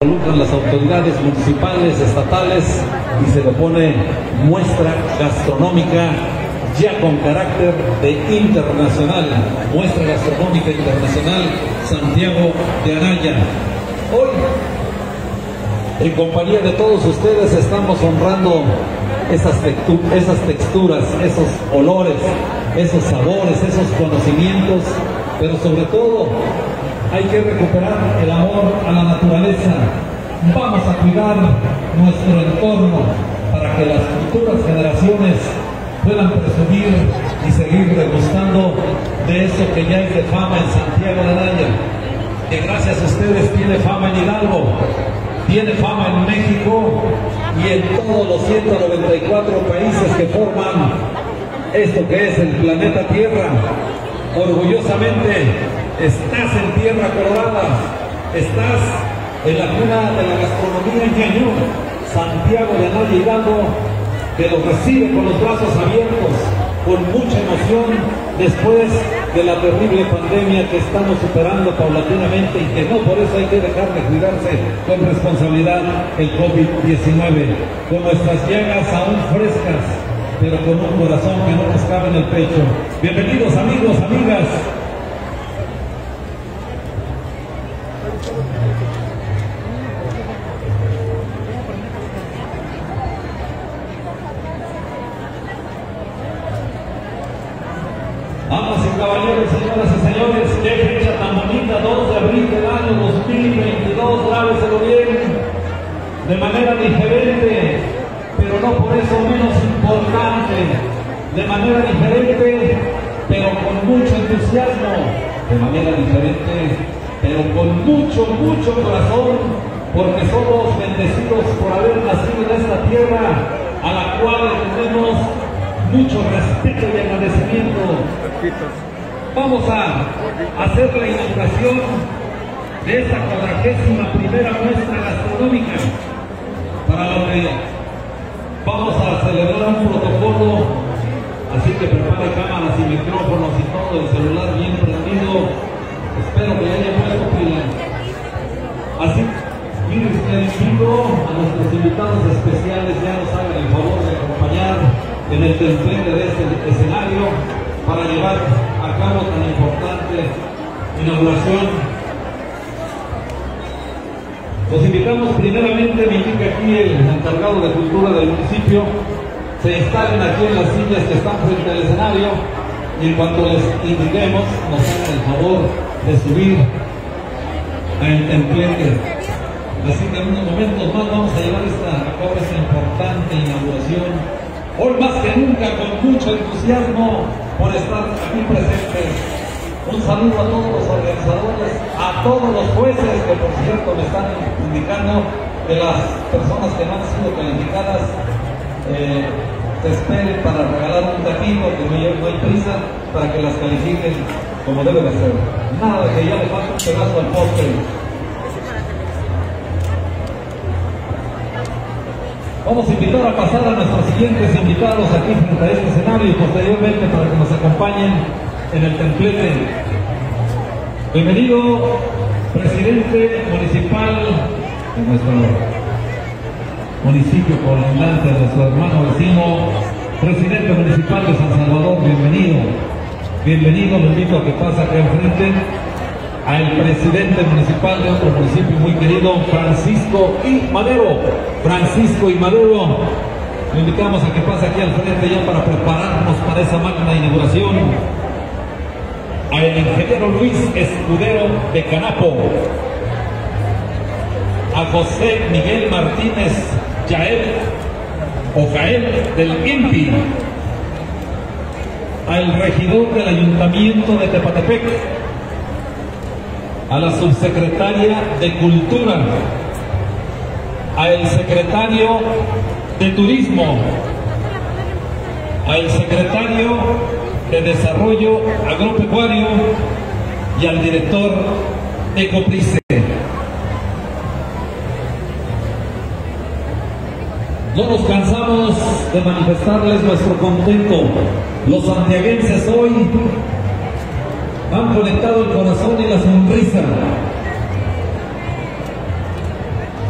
involucran las autoridades municipales, estatales, y se le pone muestra gastronómica ya con carácter de internacional, muestra gastronómica internacional Santiago de Anaya. Hoy, en compañía de todos ustedes, estamos honrando esas texturas, esos olores, esos sabores, esos conocimientos, pero sobre todo hay que recuperar el amor a la naturaleza. Vamos a cuidar nuestro entorno para que las futuras generaciones puedan presumir y seguir degustando de eso que ya es de fama en Santiago de Anaya, que gracias a ustedes tiene fama en Hidalgo, tiene fama en México y en todos los 194 países que forman esto que es el planeta Tierra. Orgullosamente estás en tierra colorada, estás en la cuna de la gastronomía ñañú. Santiago de Anaya Hidalgo que los recibe con los brazos abiertos, con mucha emoción, después de la terrible pandemia que estamos superando paulatinamente y que no por eso hay que dejar de cuidarse con responsabilidad el COVID-19, con nuestras llagas aún frescas, pero con un corazón que no nos cabe en el pecho. Bienvenidos amigos, amigas. Damas y caballeros, señoras y señores, qué fecha tan bonita, 2 de abril del año 2022, grábeselo bien, de manera diferente, pero no por eso menos importante, de manera diferente, pero con mucho entusiasmo, de manera diferente, pero con mucho, mucho corazón, porque somos bendecidos por haber nacido en esta tierra, a la cual tenemos mucho respeto y agradecimiento. Vamos a hacer la inauguración de esta 41ª muestra gastronómica, para lo que vamos a celebrar un protocolo, así que prepare cámaras y micrófonos y todo, el celular bien prendido. Espero que haya puesto pila. Así, miren, les invito a nuestros invitados especiales, ya nos hagan el favor de acompañar en el templete de este escenario para llevar a cabo tan importante inauguración. Los invitamos primeramente, me indica aquí el encargado de cultura del municipio, se instalen aquí en las sillas que están frente al escenario y en cuanto les indiquemos nos hagan el favor de subir al templete. Así que en unos momentos más vamos a llevar a cabo esta importante inauguración. Hoy más que nunca con mucho entusiasmo por estar aquí presentes. Un saludo a todos los organizadores, a todos los jueces que por cierto me están indicando que las personas que no han sido calificadas se esperen para regalar un taquito, que no hay prisa para que las califiquen como debe de ser. Nada de que ya le falta un pedazo al postre. Vamos a invitar a pasar a nuestros siguientes invitados aquí frente a este escenario y posteriormente para que nos acompañen en el templete. Bienvenido, presidente municipal de nuestro municipio colindante, nuestro hermano vecino, presidente municipal de San Salvador, bienvenido. Bienvenido, lo invito a que pase aquí enfrente al presidente municipal de otro municipio muy querido, Francisco I. Madero. Francisco I. Madero, lo invitamos a que pase aquí al frente ya para prepararnos para esa magna inauguración. Al ingeniero Luis Escudero de Canapo, a José Miguel Martínez Jael del INPI, al regidor del Ayuntamiento de Tepatepec, a la subsecretaria de Cultura, al secretario de Turismo, al secretario de Desarrollo Agropecuario y al director de Coprice. No nos cansamos de manifestarles nuestro contento. Los santiaguenses hoy han conectado el corazón y la sonrisa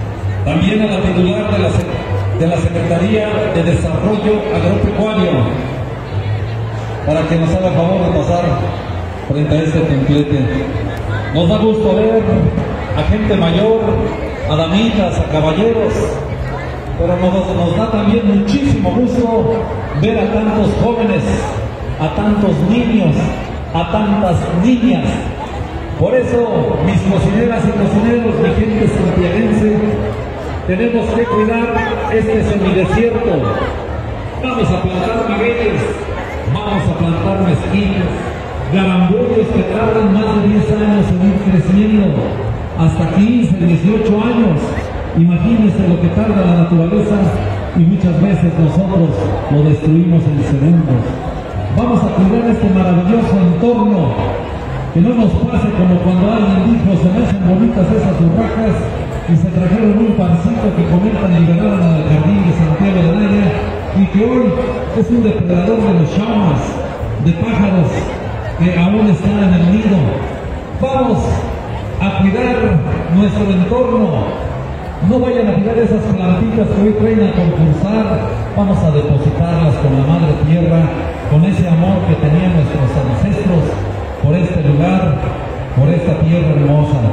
también a la titular de la Secretaría de Desarrollo Agropecuario, para que nos haga el favor de pasar frente a este templete. Nos da gusto ver a gente mayor, a damitas, a caballeros, pero nos da también muchísimo gusto ver a tantos jóvenes, a tantos niños, a tantas niñas. Por eso, mis cocineras y cocineros, mi gente santiaguense, tenemos que cuidar este semidesierto. Vamos a plantar magueyes, vamos a plantar mezquitas, garambullos que tardan más de 10 años en ir creciendo, hasta 15, 18 años. Imagínense lo que tarda la naturaleza y muchas veces nosotros lo destruimos en segundos. Vamos a cuidar este maravilloso entorno, que no nos pase como cuando alguien dijo: se me hacen bonitas esas urracas, y se trajeron un pancito que comentan y ganaron al jardín de Santiago de Naya, y que hoy es un depredador de los chaumas, de pájaros que aún están en el nido. Vamos a cuidar nuestro entorno. No vayan a tirar esas plantitas que hoy traen a concursar. Vamos a depositarlas con la madre tierra, con ese amor que tenían nuestros ancestros por este lugar, por esta tierra hermosa.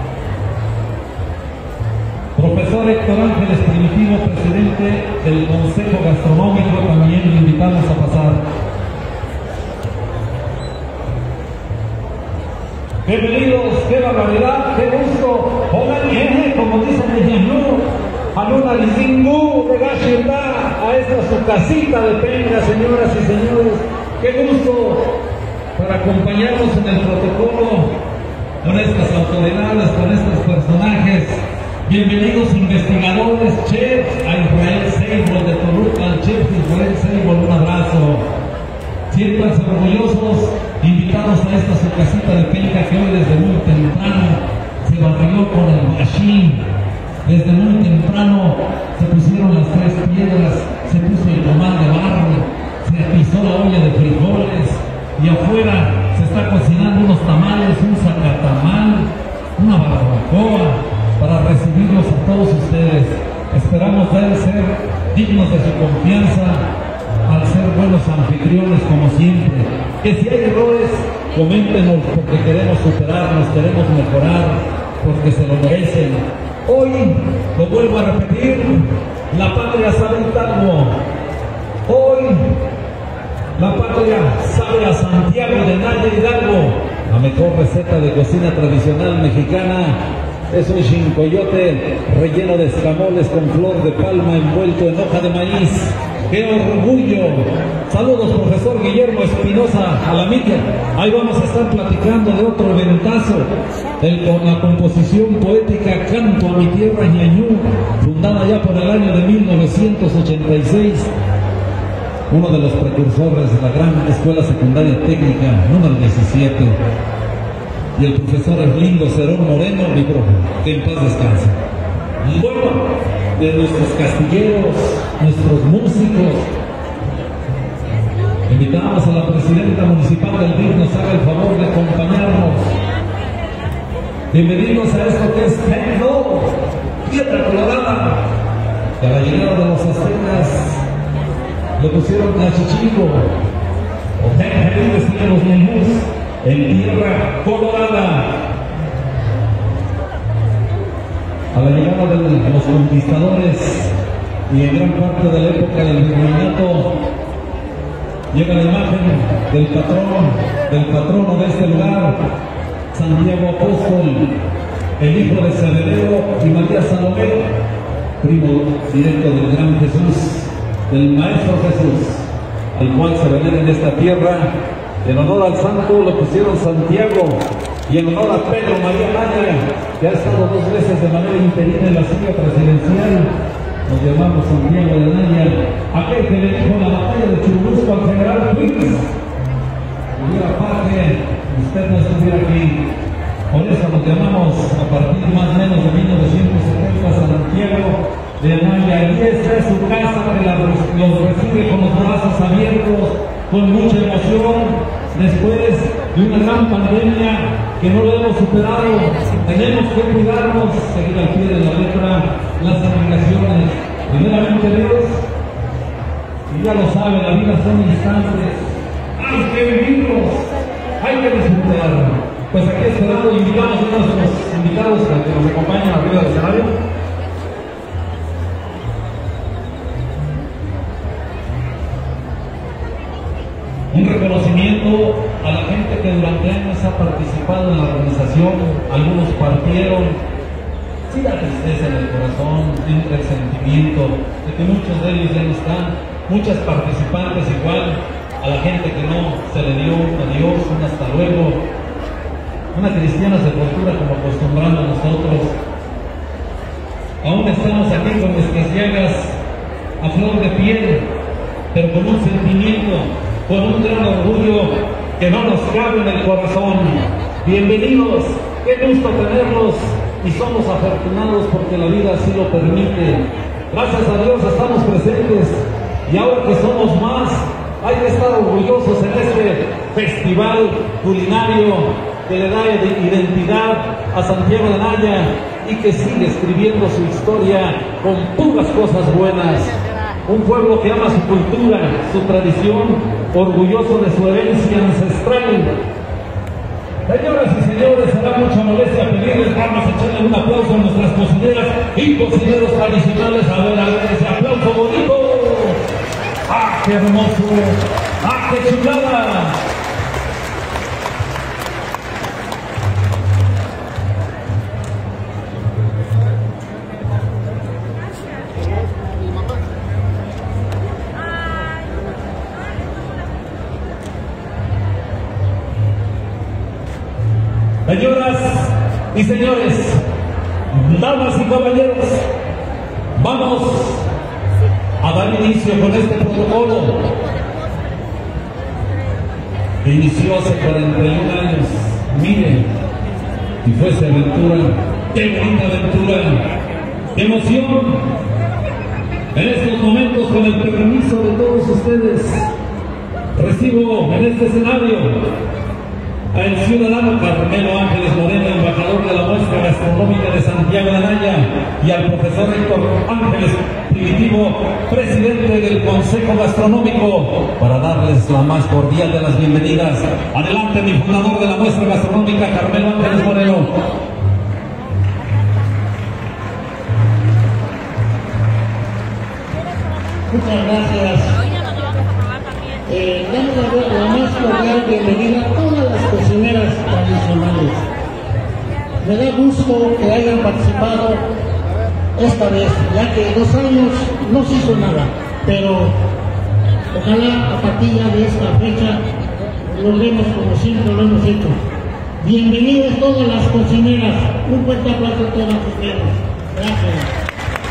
Profesor Héctor Ángeles Primitivo, presidente del Consejo Gastronómico, también le invitamos a pasar. Bienvenidos, qué barbaridad, qué gusto. Hola, como dicen en Yanú, Aluna Lizingu de Gashirda, a esta su casita de Penga, señoras y señores. Qué gusto para acompañarnos en el protocolo con estas autoridades, con estos personajes. Bienvenidos investigadores, chefs, a Israel Seibol de Toluca, al chef Israel Seibol, un abrazo. Siéntanse orgullosos, invitados a esta su casita de Penca, que hoy desde muy temprano se barrió con el machín. Desde muy temprano se pusieron las 3 piedras, se puso el comal de barro, se pisó la olla de frijoles, y afuera se está cocinando unos tamales, un zacatamal, una barbacoa, para recibirlos a todos ustedes. Esperamos de ser dignos de su confianza, al ser buenos anfitriones como siempre. Que si hay errores, coméntenos, porque queremos superarnos, queremos mejorar, porque se lo merecen. Hoy, lo vuelvo a repetir, la patria sabe el tango. Hoy, la patria sabe a Santiago de Naya Hidalgo. La mejor receta de cocina tradicional mexicana es un chincoyote relleno de escamoles con flor de palma envuelto en hoja de maíz. ¡Qué orgullo! Saludos, profesor Guillermo Espinosa Alamilla. Ahí vamos a estar platicando de otro eventazo, con la composición poética Canto a mi tierra Ñañú, fundada ya por el año de 1986. Uno de los precursores de la gran escuela secundaria técnica número 17. Y el profesor Erlindo Cerón Moreno, mi profe, que en paz descanse. Bueno, de nuestros castilleros, nuestros músicos, invitamos a la presidenta municipal del DIF, nos haga el favor de acompañarnos. Bienvenidos a esto que es Tecno, Piedra Colorada, que a la llegada de los aztecas le pusieron Cachichico, o Tecno, decían los niños, en Tierra Colorada. A la llegada de los conquistadores y en gran parte de la época del virreinato, llega la imagen del patrono de este lugar, Santiago Apóstol, el hijo de Ceredero y María Salomé, primo directo del gran Jesús, del Maestro Jesús, al cual se venera en esta tierra. En honor al santo lo pusieron Santiago, y en honor a Pedro María Naya, que ha estado 2 veces de manera interina en la silla presidencial, nos llamamos Santiago de Naya, aquel que le dijo la batalla de Churubusco al general Ruiz: hubiera parte, usted no estuviera aquí. Por eso nos llamamos, a partir más o menos de 1970, Santiago de Naya, y esta es su casa, que los recibe con los brazos abiertos, con mucha emoción, después de una gran pandemia que no lo hemos superado. Tenemos que cuidarnos, seguir al pie de la letra las Ya lo saben, la vida son instantes. Hay que vivirlos, hay que disfrutar. Pues aquí esperando, invitamos a nuestros invitados a que nos acompañen arriba del escenario. Un reconocimiento a la gente que durante años ha participado en la organización. Algunos partieron. Sí, la tristeza en el corazón, entra el sentimiento de que muchos de ellos ya no están. Muchas participantes igual. A la gente que no se le dio un adiós, un hasta luego. Una cristiana sepultura como acostumbramos nosotros. Aún estamos aquí con nuestras llagas a flor de piel, pero con un sentimiento, con un gran orgullo que no nos cabe en el corazón. Bienvenidos, qué gusto tenerlos y somos afortunados porque la vida así lo permite. Gracias a Dios estamos presentes y ahora que somos más, hay que estar orgullosos en este festival culinario que le da identidad a Santiago de Anaya y que sigue escribiendo su historia con puras cosas buenas. Un pueblo que ama su cultura, su tradición, orgulloso de su herencia ancestral. Señoras y señores, será mucha molestia pedirles, vamos a echarle un aplauso a nuestras cocineras y cocineros tradicionales. A ver, ese aplauso bonito. ¡Ah, qué hermoso! ¡Ah, qué chulada! Señoras y señores, damas y caballeros, vamos a dar inicio con este protocolo que inició hace 41 años. Miren, y fue esa aventura, qué bonita aventura, qué emoción. En estos momentos, con el permiso de todos ustedes, recibo en este escenario al ciudadano Carmelo Ángeles Moreno, embajador de la muestra gastronómica de Santiago de Anaya, y al profesor Héctor Ángeles Primitivo, presidente del Consejo Gastronómico, para darles la más cordial de las bienvenidas. Adelante, mi fundador de la muestra gastronómica, Carmelo Ángeles Moreno. Muchas gracias. Damos la más cordial bienvenida a todas las cocineras tradicionales. Me da gusto que hayan participado esta vez, ya que 2 años no se hizo nada, pero ojalá a partir de esta fecha lo vemos como siempre lo hemos hecho. Bienvenidas todas las cocineras. Un fuerte aplauso a todas ustedes. Gracias.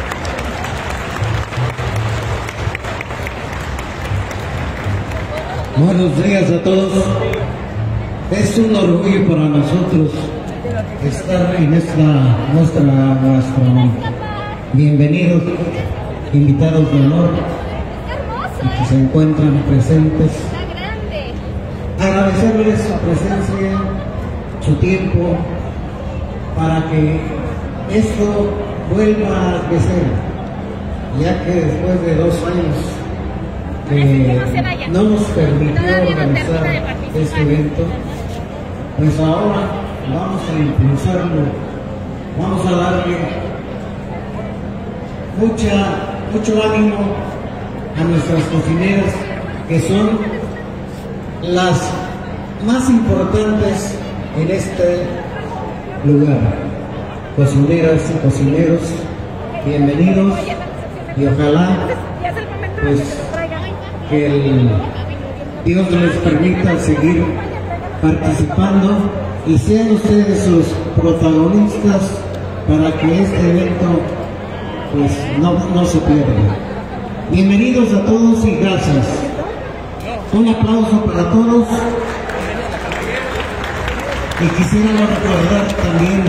Buenos días a todos. Es un orgullo para nosotros estar en esta muestra gastronómica. Bienvenidos, invitados de honor que se encuentran presentes. Agradecerles su presencia, su tiempo, para que esto vuelva a crecer, ya que después de 2 años que no nos permitió organizar este evento, pues ahora vamos a impulsarlo, vamos a darle mucho ánimo a nuestras cocineras, que son las más importantes en este lugar. Cocineras y cocineros, bienvenidos, y ojalá pues que Dios les permita seguir participando y sean ustedes los protagonistas para que este evento pues no se pierda. Bienvenidos a todos y gracias. Un aplauso para todos. Y quisiera recordar también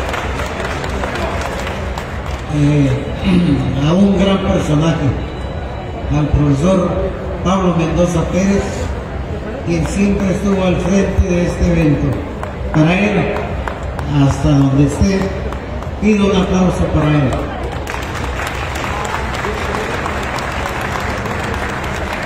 a un gran personaje, al profesor Pablo Mendoza Pérez, quien siempre estuvo al frente de este evento. Para él, hasta donde esté, pido un aplauso para él.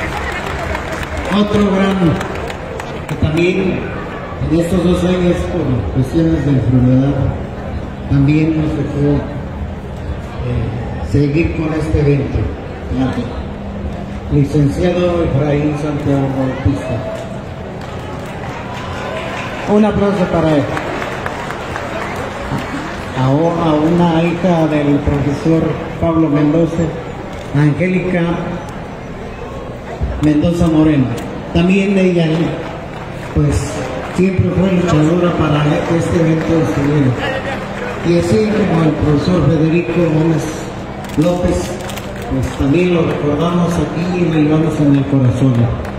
Otro gran que también en estos 2 años por cuestiones de enfermedad también nos dejó seguir con este evento. Licenciado Efraín Santiago Bautista. Un aplauso para él. A una hija del profesor Pablo Mendoza, Angélica Mendoza Moreno. También ella, pues, siempre fue luchadora para que este evento estuviera. Y así como el profesor Federico Gómez López, pues también lo recordamos aquí y lo llevamos en el corazón.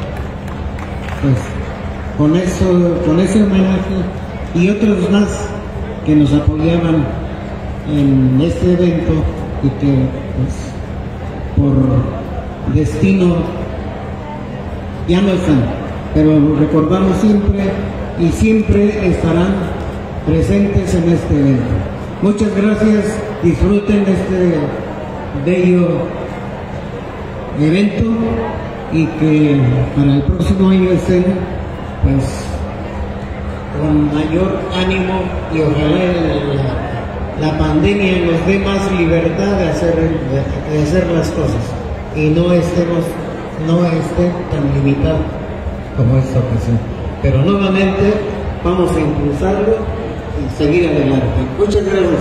Pues con ese homenaje y otros más que nos apoyaban en este evento y que pues por destino ya no están, pero los recordamos siempre y siempre estarán presentes en este evento. Muchas gracias, disfruten de este bello evento y que para el próximo año estén pues con mayor ánimo y ojalá la pandemia nos dé más libertad de hacer las cosas y no esté tan limitado como esta ocasión. Pero nuevamente vamos a impulsarlo y seguir adelante. Muchas gracias.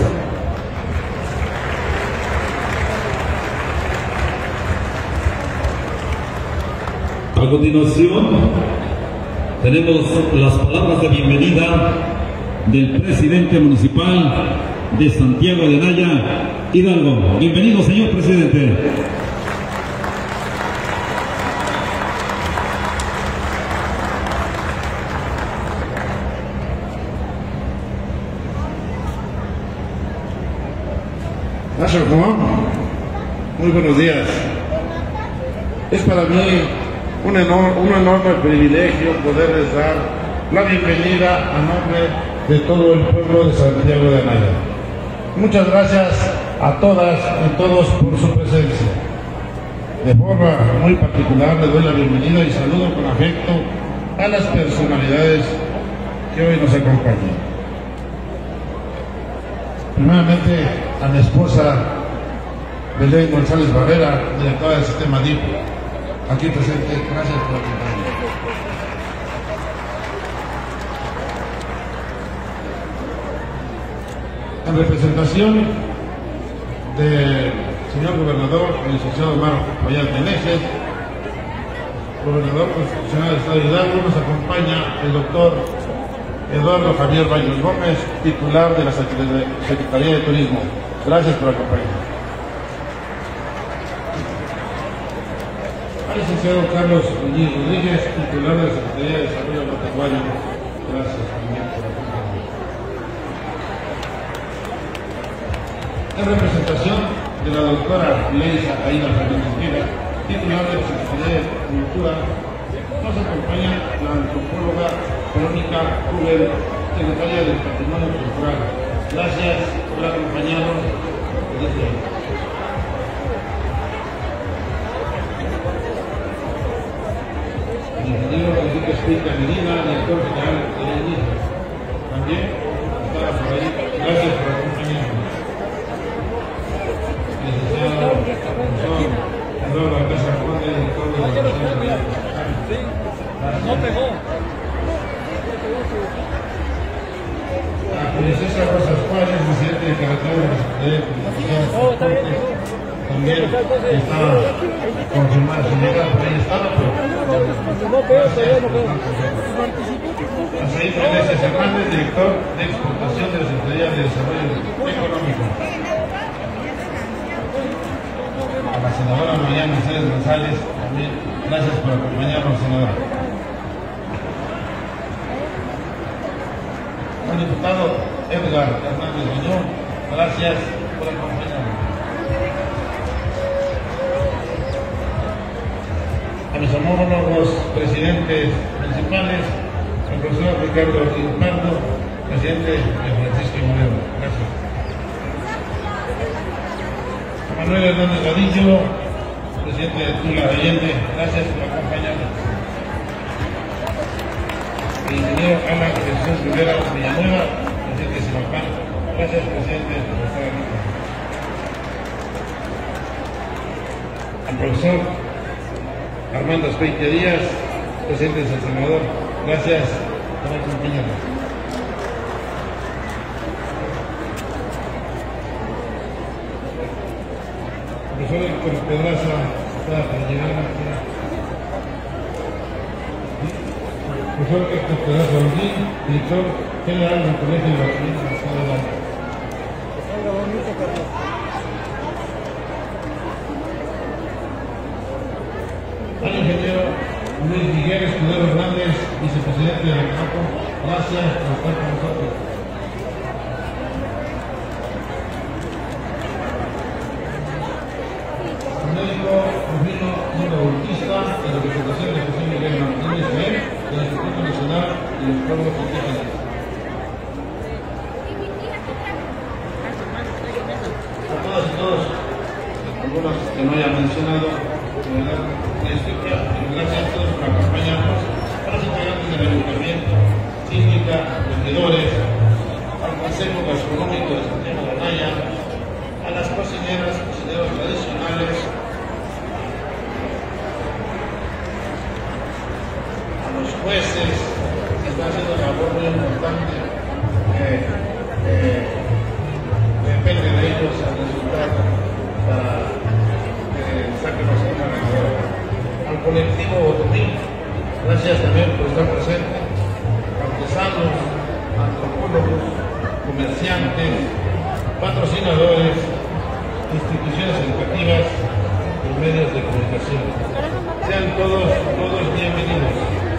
A continuación, tenemos las palabras de bienvenida del presidente municipal de Santiago de Anaya, Hidalgo. Bienvenido, señor presidente. Gracias, Juan. Muy buenos días. Es para mí un enorme privilegio poderles dar la bienvenida a nombre de todo el pueblo de Santiago de Anaya. Muchas gracias a todas y todos por su presencia. De forma muy particular les doy la bienvenida y saludo con afecto a las personalidades que hoy nos acompañan. Primeramente a mi esposa Belén González Barrera, directora del sistema DIP, aquí presente. Gracias por acompañarnos. En representación del señor gobernador, el licenciado Omar Fayad Meneses, gobernador constitucional del Estado de Hidalgo, nos acompaña el doctor Eduardo Javier Baños Gómez, titular de la Secretaría de Turismo. Gracias por acompañarnos. Al licenciado Carlos Muñiz Rodríguez, titular de la Secretaría de Desarrollo Agropecuario. Gracias también por acompañarnos. En representación de la doctora Leisa Aida Fernández Mira, titular de la Secretaría de Cultura, nos acompaña la antropóloga Verónica Rubén, secretaria del Patrimonio Cultural. Gracias por acompañarnos desde hoy. El ingeniero Enrique Espíritu Medina, director general de la INIF, también estaba por ahí. Gracias por acompañarnos. Licenciado profesor Eduardo Alcázar Conde, director de la Universidad de no pegó. A Princesa Rosas Juárez, presidente de Carretera de la Secretaría de Comunicaciones, también estaba confirmada su llegada, por ahí estaba, pero a Said Meneses Hernández, director de exportación de la Secretaría de Desarrollo Económico. A la senadora María Mercedes González, también gracias por acompañarnos, senadora. Al diputado Edgar Hernández Muñoz, gracias por acompañarnos. A mis homólogos presidentes municipales, al profesor Ricardo Ortiz Pardo, presidente de Francisco Moreno. Gracias. A Manuel Hernández Vadillo, presidente de Tula Allende, gracias por acompañarnos. el ingeniero Alan Jesús Rivera Villanueva, presidente de Sinopán. Gracias, presidente, por estar aquí. Al profesor Armando Espeite Díaz, presidente de San Salvador. Gracias por acompañarnos. Profesor Héctor Pedraza está para llegar aquí. Profesor Héctor Pedraza Baldín, director general del Colegio de Bachilleres del Estado de Lara. Al ingeniero Luis Miguel Escudero Hernández, vicepresidente de la CAPO, gracias por estar con nosotros. El médico Rufino Mundo Bautista, en representación de José Miguel Martínez del Instituto Nacional de los Pueblos Indígenas. A todas y todos, algunos que no hayan mencionado, gracias a todos por acompañarnos, a los integrantes del Ayuntamiento, síndica, vendedores, al Consejo Gastronómico de Santiago de Anaya, a las cocineras, cocineros tradicionales, a los jueces que están haciendo una labor muy importante, depende de ellos el resultado para sacarnos una ganadora. Al colectivo Botomín, gracias también por estar presente, artesanos, antropólogos, comerciantes, patrocinadores, instituciones educativas y medios de comunicación. Sean todos bienvenidos.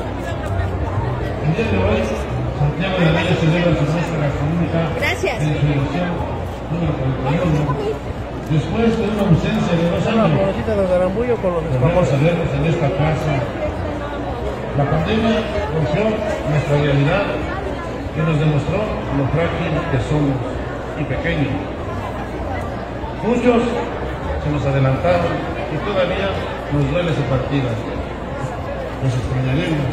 El día de hoy, Santiago de Anaya celebra su muestra gastronómica en su edición número 41. Después de una ausencia de 2 años, volvemos a vernos en esta casa. La pandemia rompió nuestra realidad y nos demostró lo frágil que somos y pequeños. Muchos se nos adelantaron y todavía nos duele su partida. Nos extrañaremos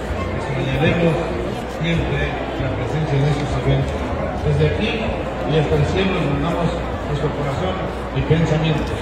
siempre la presencia de esos eventos. Desde aquí y hasta el cielo nos mandamos nuestro corazón y pensamientos.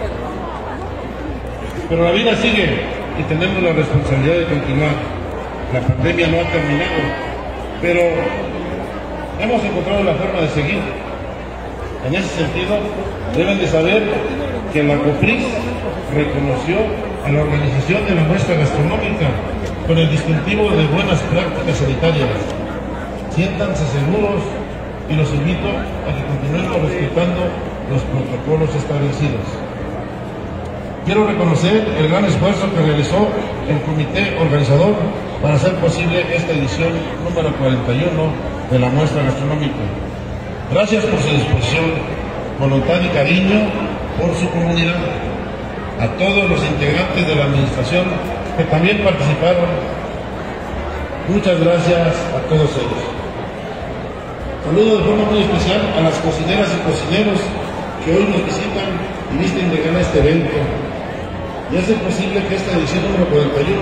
Pero la vida sigue y tenemos la responsabilidad de continuar. La pandemia no ha terminado, pero hemos encontrado la forma de seguir. En ese sentido, deben de saber que la COPRIS reconoció a la organización de la muestra gastronómica con el distintivo de buenas prácticas sanitarias. Siéntanse seguros y los invito a que continuemos respetando los protocolos establecidos. Quiero reconocer el gran esfuerzo que realizó el comité organizador para hacer posible esta edición número 41 de la muestra gastronómica. Gracias por su disposición, voluntad y cariño por su comunidad. A todos los integrantes de la administración que también participaron, muchas gracias a todos ellos. Saludo de forma muy especial a las cocineras y cocineros que hoy nos visitan y visten de gana este evento y hace posible que esta edición número 41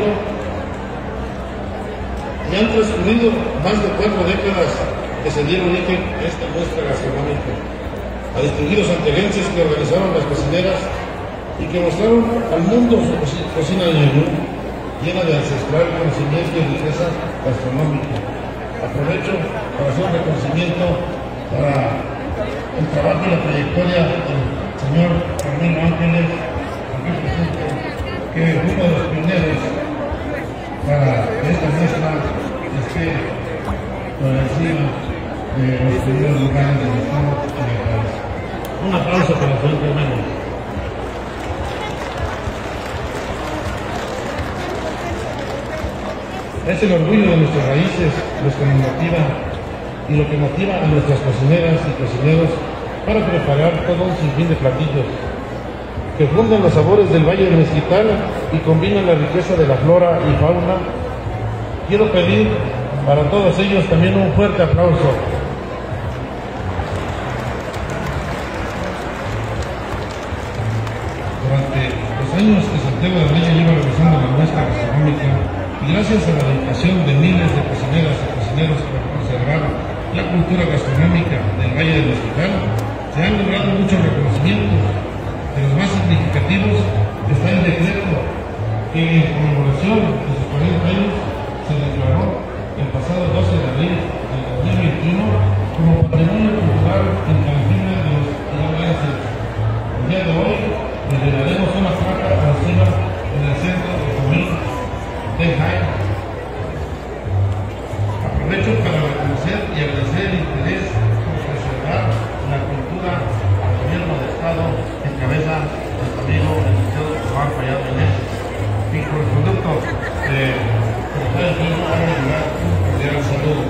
ya han transcurrido más de 4 décadas que se dieron origen a esta muestra gastronómica. A distinguidos santiaguenses que organizaron las cocineras y que mostraron al mundo su cocina de menú, llena de ancestral conocimiento y riqueza gastronómica. Aprovecho para hacer un reconocimiento para el trabajo y la trayectoria del señor Carmelo Ángeles, aquí presente, que es uno de los pioneros para esta muestra esté por encima de los primeros lugares del Estado y del país. Un aplauso para el señor Carmelo. Es el orgullo de nuestras raíces lo que nos motiva y lo que motiva a nuestras cocineras y cocineros para preparar todo un sinfín de platillos que fundan los sabores del Valle del Mezquital y combinan la riqueza de la flora y fauna. Quiero pedir para todos ellos también un fuerte aplauso. Durante los años que Santiago de Anaya lleva realizando la muestra gastronómica, y gracias a la dedicación de miles de cocineras y cocineros para conservar la cultura gastronómica del Valle del Mezquital, se han logrado muchos reconocimientos. De los más significativos está el decreto que en conmemoración de sus 40 años se declaró el pasado 12 de abril del 2021 como Patrimonio Cultural en Cantina de los Ilalenses. El día de hoy le daremos una placa alusiva en el centro de Comín de Jaén. Aprovecho para reconocer y agradecer el interés por preservar la cultura al gobierno del Estado en cabeza de nuestro amigo el licenciado Juan Fallado Inés, y por el conducto de secretario de Turismo van a llegar un cordial saludo.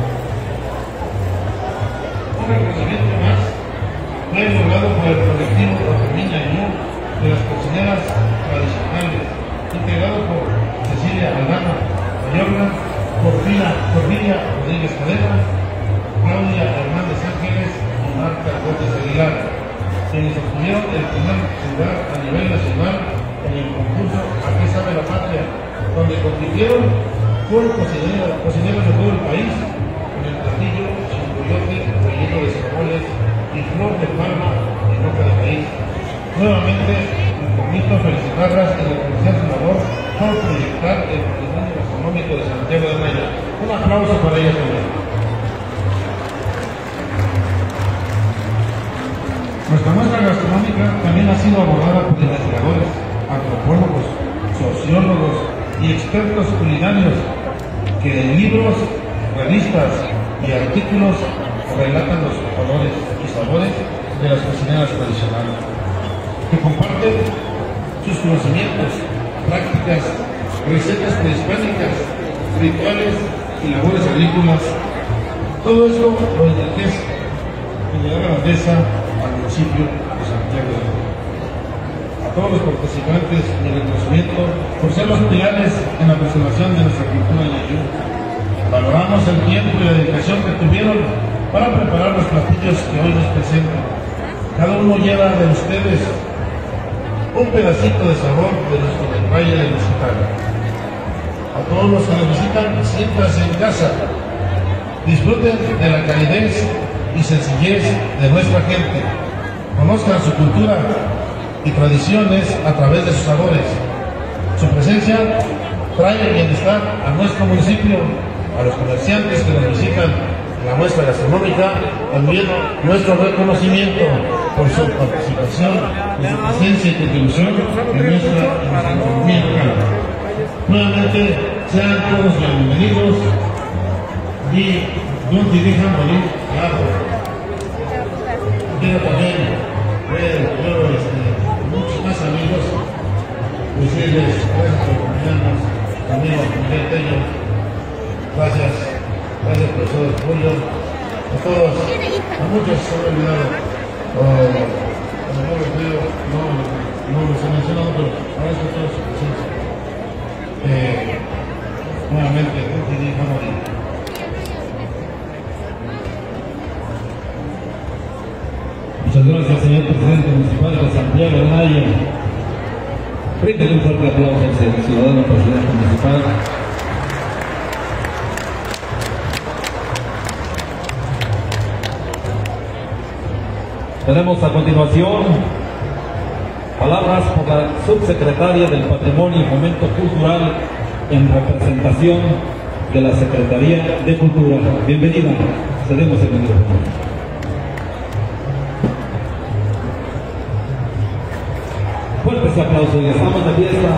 Un reconocimiento más fue logrado por el colectivo Otomina Ñu de las cocineras tradicionales, integrado por Cecilia Aldana Mayorga, Porfiria Rodríguez Cadena, Claudia Hernández Ángeles y Marta Gómez Aguilar, quienes obtuvieron el primer lugar a nivel nacional en el concurso ¿A qué sabe la patria?, donde compitieron con cocineros de todo el país, con el platillo chimboyote relleno de cebollas y flor de palma en boca de maíz. Nuevamente, me permito felicitarlas y reconocer su labor por proyectar el patrimonio gastronómico de Santiago de Maya. Un aplauso para ellas también. Nuestra muestra gastronómica también ha sido abordada por investigadores, antropólogos, sociólogos y expertos culinarios que en libros, revistas y artículos relatan los colores y sabores de las cocineras tradicionales, que comparten sus conocimientos, prácticas, recetas prehispánicas, rituales y labores agrícolas. Todo esto lo enriquece y le da grandeza al municipio de Santiago de Maya. A todos los participantes, mi reconocimiento por ser los pilares en la preservación de nuestra cultura ñañú. Valoramos el tiempo y la dedicación que tuvieron para preparar los platillos que hoy nos presentan. Cada uno lleva de ustedes un pedacito de sabor de nuestro Valle del Mezquital. A todos los que nos visitan, siéntanse en casa. Disfruten de la calidez y sencillez de nuestra gente. Conozcan su cultura y tradiciones a través de sus sabores. Su presencia trae bienestar a nuestro municipio, a los comerciantes que nos visitan en la muestra gastronómica, también nuestro reconocimiento por su participación, por su presencia y contribución en nuestra economía local. Nuevamente, sean todos bienvenidos y no te dejan morir abajo. Quiero también ver muchos más amigos, decirles gracias por acompañarnos, amigos Miguel Tello, gracias por todo el apoyo, a todos, a muchos se han olvidado, no los veo, no los he mencionado, pero agradezco a todos su presencia. Nuevamente, no te dejan morir. Muchas gracias, señor presidente municipal de Santiago de Maya. Bríndele un fuerte aplauso al ciudadano presidente municipal. Tenemos a continuación palabras por la subsecretaria del Patrimonio y Fomento Cultural en representación de la Secretaría de Cultura. Bienvenida, cedemos el micrófono. Fuertes aplausos, ya estamos de fiesta.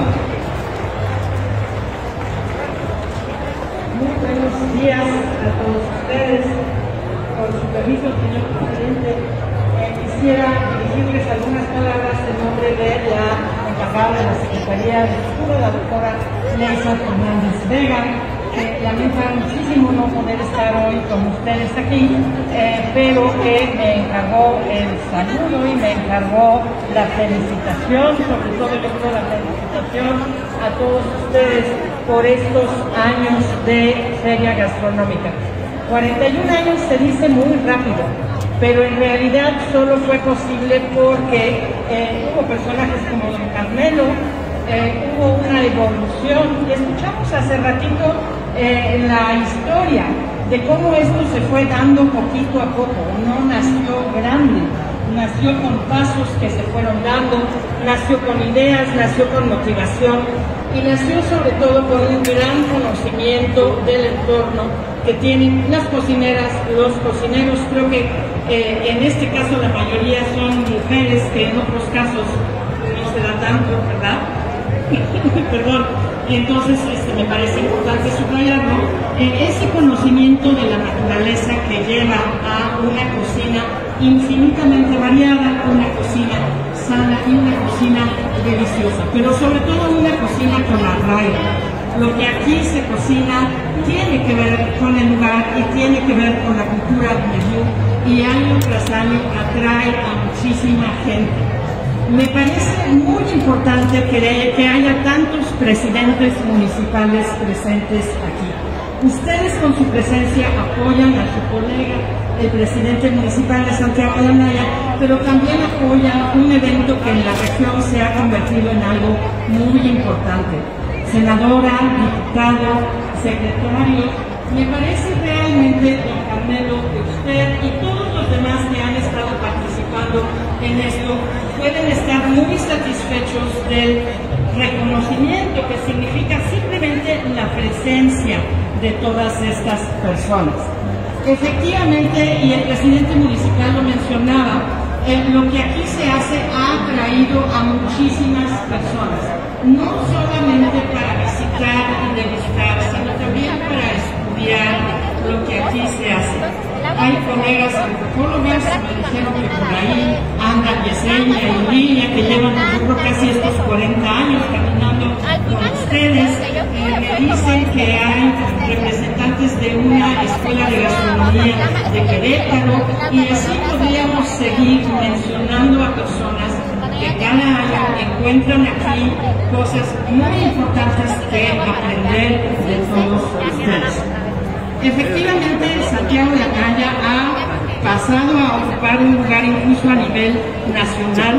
Muy buenos días a todos ustedes. Con su permiso, señor presidente, quisiera dirigirles algunas palabras en nombre de la encargada de la Secretaría de Cultura, la doctora Leisa Fernández Vega, que lamenta muchísimo no poder estar hoy con ustedes aquí, pero que me encargó el saludo y me encargó la felicitación, sobre todo yo creo la felicitación a todos ustedes por estos años de Feria Gastronómica. 41 años se dice muy rápido, pero en realidad solo fue posible porque hubo personajes como don Carmelo, hubo una evolución. Escuchamos hace ratito la historia de cómo esto se fue dando poquito a poco. No nació grande, nació con pasos que se fueron dando, nació con ideas, nació con motivación y nació sobre todo con un gran conocimiento del entorno que tienen las cocineras, los cocineros. Creo que en este caso la mayoría son mujeres, que en otros casos no se da tanto, ¿verdad? Perdón. Entonces me parece importante subrayarlo, ese conocimiento de la naturaleza que lleva a una cocina infinitamente variada, una cocina sana y una cocina deliciosa, pero sobre todo una cocina con arraigo. Lo que aquí se cocina tiene que ver con el lugar y tiene que ver con la cultura del y año tras año atrae a muchísima gente. Me parece muy importante que haya tantos presidentes municipales presentes aquí. Ustedes con su presencia apoyan a su colega, el presidente municipal de Santiago de Anaya, pero también apoyan un evento que en la región se ha convertido en algo muy importante. Senadora, diputado, secretario, me parece realmente, don Carmelo, que usted y todos los demás que han estado participando en esto pueden estar muy satisfechos del reconocimiento que significa simplemente la presencia de todas estas personas. Efectivamente, y el presidente municipal lo mencionaba, lo que aquí se hace ha atraído a muchísimas personas, no solamente para visitar y degustar, sino también para estudiar lo que aquí se hace. Hay colegas antropólogas, me dijeron que por ahí anda Yesenia y Lilia, que llevan casi estos 40 años caminando con ustedes. Me dicen que hay representantes de una escuela de gastronomía de Querétaro, y así podríamos seguir mencionando a personas que cada año encuentran aquí cosas muy importantes que aprender de todos ustedes. Efectivamente, Santiago de Anaya ha pasado a ocupar un lugar incluso a nivel nacional.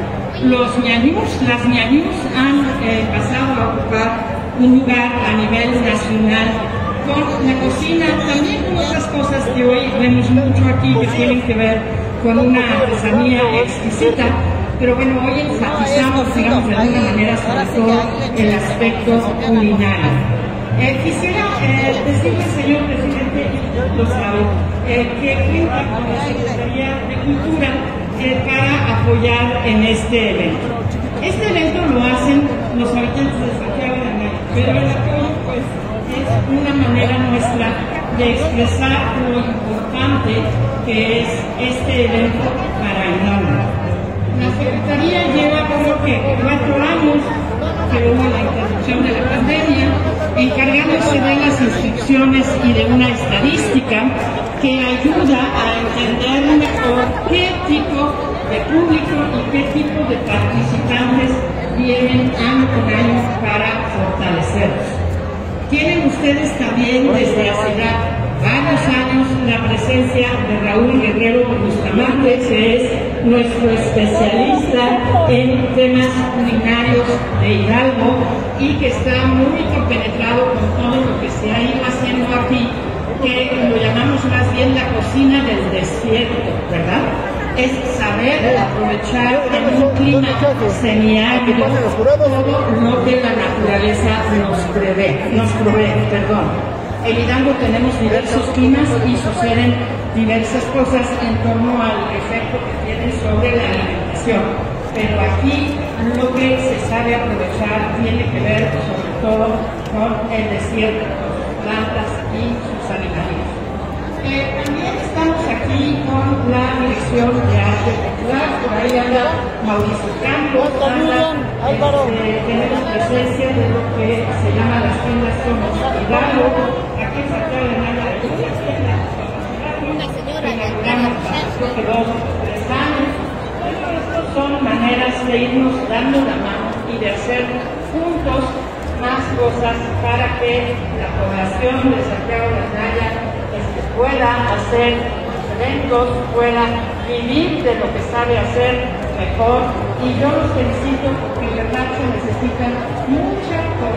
Los ñañús, las ñañús han pasado a ocupar un lugar a nivel nacional con la cocina, también con otras cosas que hoy vemos mucho aquí que tienen que ver con una artesanía exquisita. Pero bueno, hoy enfatizamos, digamos, de alguna manera, sobre todo el aspecto culinario. Quisiera decirle, señor presidente, y lo sabe, que cuenta con la Secretaría de Cultura para apoyar en este evento. Este evento lo hacen los habitantes de Santiago de Anaya, pero el apoyo pues es una manera nuestra de expresar lo importante que es este evento para Hidalgo. La Secretaría lleva como que 4 años que hubo la interrupción de la pandemia, encargándose de las instrucciones y de una estadística que ayuda a entender mejor qué tipo de público y qué tipo de participantes vienen año con año para fortalecerlos. Tienen ustedes también desde hace ya varios años la presencia de Raúl Guerrero Bustamante, que es nuestro especialista en temas culinarios de Hidalgo y que está muy compenetrado con todo lo que se ha ido haciendo aquí, que lo llamamos más bien la cocina del desierto, ¿verdad? Es saber aprovechar en un clima semiárido todo lo que la naturaleza nos provee. En Hidalgo tenemos diversos climas y suceden diversas cosas en torno al efecto que tienen sobre la alimentación. Pero aquí lo que se sabe aprovechar tiene que ver sobre todo con el desierto, con sus plantas y sus animales. También estamos aquí con la Dirección de Arte Popular, por ahí anda Mauricio Campos, tenemos presencia de lo que se llama las tiendas Somos Hidalgo, aquí en Santiago de Anaya hay muchas tiendas, inauguramos creo que 2 o 3 años. Estas son maneras de irnos dando la mano y de hacer juntos más cosas para que la población de Santiago de Anaya pueda hacer eventos, pueda vivir de lo que sabe hacer mejor. Y yo los felicito porque en verdad se necesita mucha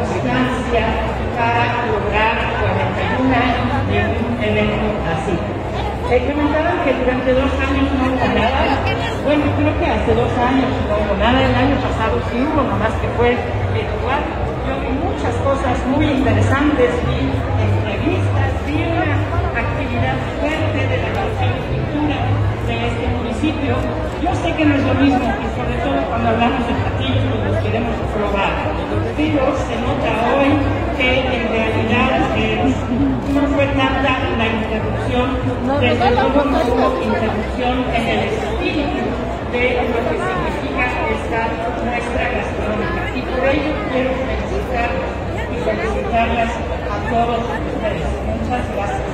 Comentaron que durante 2 años no hubo nada. Bueno, creo que hace 2 años no hubo nada. El año pasado sí hubo, nomás que fue virtual. Yo vi muchas cosas muy interesantes, vi entrevistas, vi una actividad fuerte de la educación y cultura de este municipio. Yo sé que no es lo mismo, y sobre todo cuando hablamos de platillos, pues los queremos probar. Pero se nota hoy que en realidad no fue tanta la interrupción, desde luego no hubo interrupción en el espíritu de lo que significa esta muestra gastronómica. Y por ello quiero felicitar y felicitarlas a todos ustedes. Muchas gracias.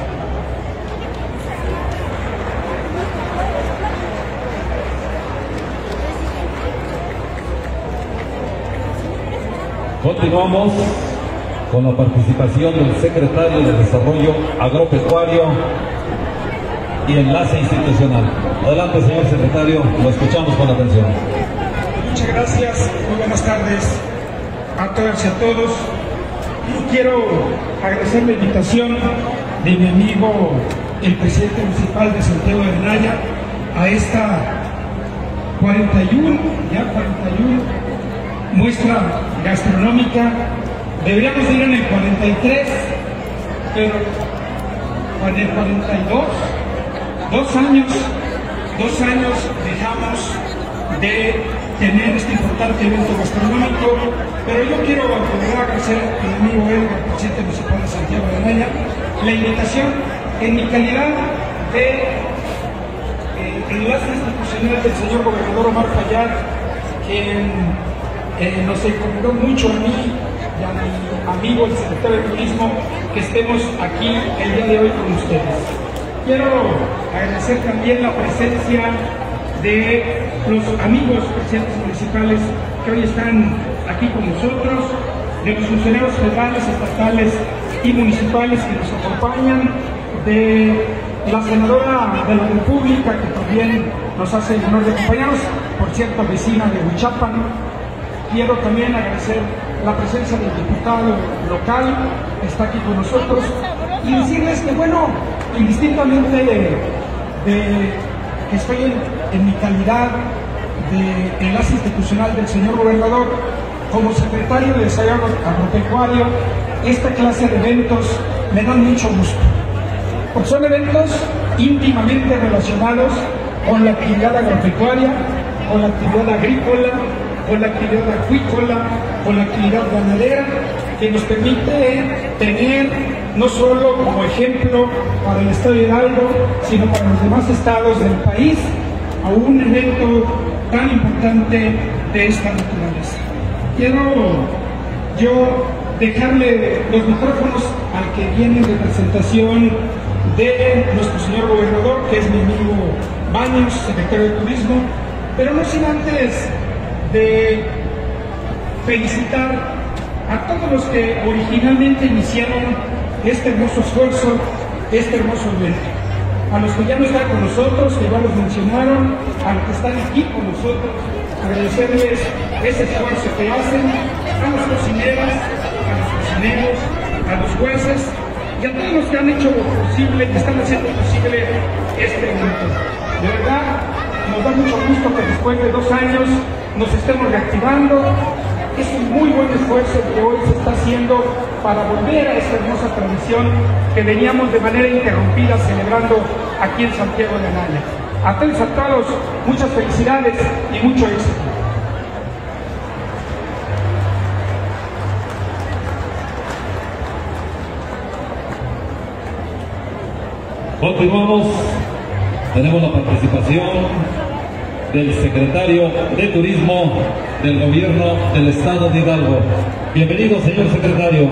Continuamos con la participación del secretario de Desarrollo Agropecuario y Enlace Institucional. Adelante, señor secretario, lo escuchamos con atención. Muchas gracias, muy buenas tardes a todas y a todos. Quiero agradecer la invitación de mi amigo, el presidente municipal de Santiago de Anaya, a esta 41 muestra gastronómica. Deberíamos ir en el 43, pero en el 42, 2 años dejamos de tener este importante evento gastronómico, pero yo quiero agradecer a mi amigo Edgar, presidente municipal de Santiago de Anaya, la invitación en mi calidad de enlace institucional del señor gobernador Omar Fayad, quien nos encomendó mucho a mí y a mi amigo el secretario de Turismo que estemos aquí el día de hoy con ustedes. Quiero agradecer también la presencia de los amigos presidentes municipales que hoy están aquí con nosotros, de los funcionarios federales, estatales y municipales que nos acompañan, de la senadora de la República que también nos hace el honor de acompañarnos, por cierto, vecina de Huichapan. Quiero también agradecer la presencia del diputado local que está aquí con nosotros y decirles que, bueno, indistintamente de que estoy en mi calidad de enlace institucional del señor gobernador, como secretario de Desarrollo Agropecuario, esta clase de eventos me dan mucho gusto, porque son eventos íntimamente relacionados con la actividad agropecuaria, con la actividad agrícola, con la actividad acuícola, con la actividad ganadera, que nos permite tener no solo como ejemplo para el estado de Hidalgo, sino para los demás estados del país, a un evento tan importante de esta naturaleza. Quiero yo dejarle los micrófonos al que viene de presentación de nuestro señor gobernador, que es mi amigo Baños, secretario de Turismo, pero no sin antes de felicitar a todos los que originalmente iniciaron este hermoso esfuerzo, este hermoso evento. A los que ya no están con nosotros, que ya los mencionaron, a los que están aquí con nosotros, agradecerles ese esfuerzo que hacen, a las cocineras, a los cocineros, a los jueces y a todos los que han hecho lo posible, que están haciendo posible este evento. De verdad, nos da mucho gusto que después de 2 años nos estemos reactivando. Es un muy buen esfuerzo que hoy se está haciendo para volver a esta hermosa tradición que veníamos de manera interrumpida celebrando aquí en Santiago de Anaya. A todos, muchas felicidades y mucho éxito. Continuamos, tenemos la participación del secretario de Turismo del Gobierno del Estado de Hidalgo. Bienvenido, señor secretario.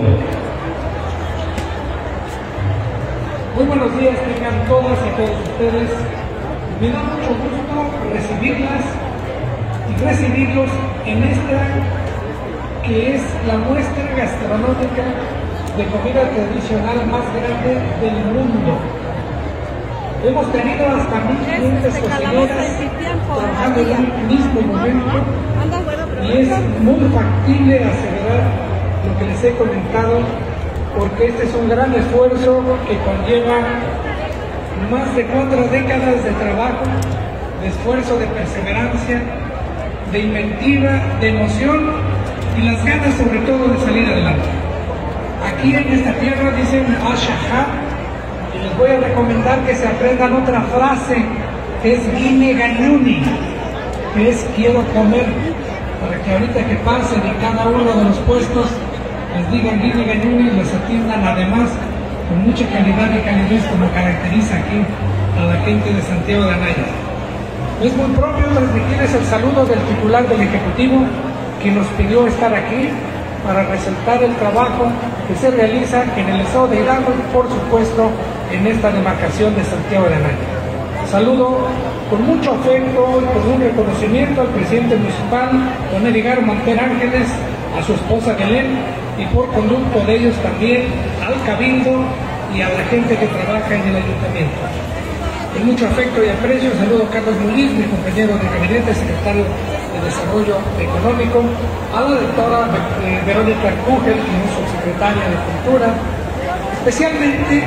Muy buenos días, tengan todas y todos ustedes. Me da mucho gusto recibirlas y recibirlos en esta que es la muestra gastronómica de comida tradicional más grande del mundo. Hemos tenido hasta 1.500 cocineras trabajando en un mismo momento y es muy factible asegurar lo que les he comentado, porque este es un gran esfuerzo que conlleva más de 4 décadas de trabajo, de esfuerzo, de perseverancia, de inventiva, de emoción y las ganas sobre todo de salir adelante. Aquí en esta tierra dicen Ashahá, y les voy a recomendar que se aprendan otra frase, que es Gine Ganyuni, que es quiero comer, para que ahorita que pasen en cada uno de los puestos les digan Gine Ganyuni y los atiendan además con mucha calidad y calidez como caracteriza aquí a la gente de Santiago de Anaya. Es muy propio transmitirles el saludo del titular del Ejecutivo, que nos pidió estar aquí para resaltar el trabajo que se realiza en el estado de Hidalgo y por supuesto en esta demarcación de Santiago de Anaya. Saludo con mucho afecto y con un reconocimiento al presidente municipal, don Edgar Montero Ángeles, a su esposa Belén y por conducto de ellos también al Cabildo y a la gente que trabaja en el ayuntamiento. Con mucho afecto y aprecio saludo a Carlos Muñiz, mi compañero de gabinete, secretario de Desarrollo Económico, a la doctora Verónica Kugel, que es subsecretaria de Cultura, especialmente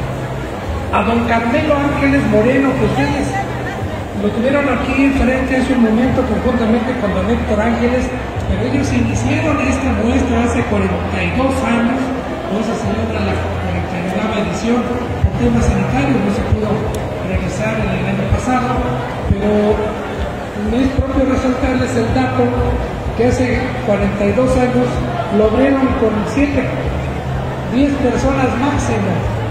a don Carmelo Ángeles Moreno, que ustedes lo tuvieron aquí enfrente hace un momento conjuntamente con don Héctor Ángeles, pero ellos iniciaron esta muestra hace 42 años, hoy se celebra la 49ª edición por temas sanitarios, no se pudo realizar en el año pasado, pero me es propio resaltarles el dato que hace 42 años lo abrieron con 10 personas máximo.